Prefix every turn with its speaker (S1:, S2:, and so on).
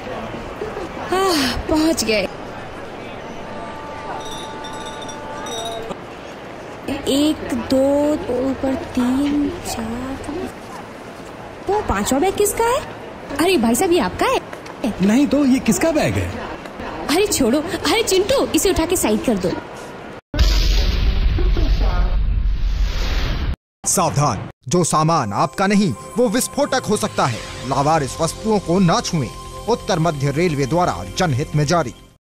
S1: पहुंच गए। 1 2 ऊपर 3 4। वो 5वां बैग किसका है? अरे भाई साहब, ये आपका है?
S2: नहीं तो ये किसका बैग है?
S1: अरे छोड़ो, अरे चिंटू, इसे उठा के साइड कर दो।
S3: सावधान, जो सामान आपका नहीं वो विस्फोटक हो सकता है। लावारिस वस्तुओं को ना छुएं। उत्तर मध्य रेलवे द्वारा जनहित में जारी।